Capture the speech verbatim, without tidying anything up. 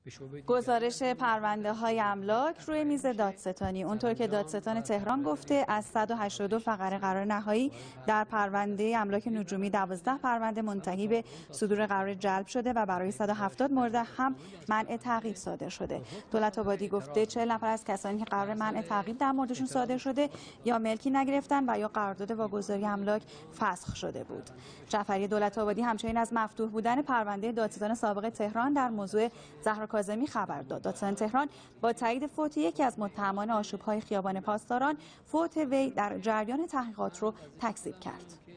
گزارش پرونده های املاک روی میز دادستانی. اونطور که دادستان تهران گفته از صد و هشتاد و دو فقره قرار نهایی در پرونده املاک نجومی دوازده پرونده منتهی به صدور قرار جلب شده و برای صد و هفتاد مورد هم منع تعقیب صادر شده. دولت آبادی گفته چهل نفر از کسانی که قرار منع تعقیب در موردشون صادر شده یا ملکی نگرفتن و یا قرارداد واگذاری املاک فسخ شده بود. جعفری دولت آبادی همچنین از مفتوح بودن پرونده دادستان سابق تهران در موضوع زهرا کاظمی خبر داد. دادستان تهران با تایید فوت یکی از متهمان آشوب‌های خیابان پاسداران، فوت وی در جریان تحقیقات را تکذیب کرد.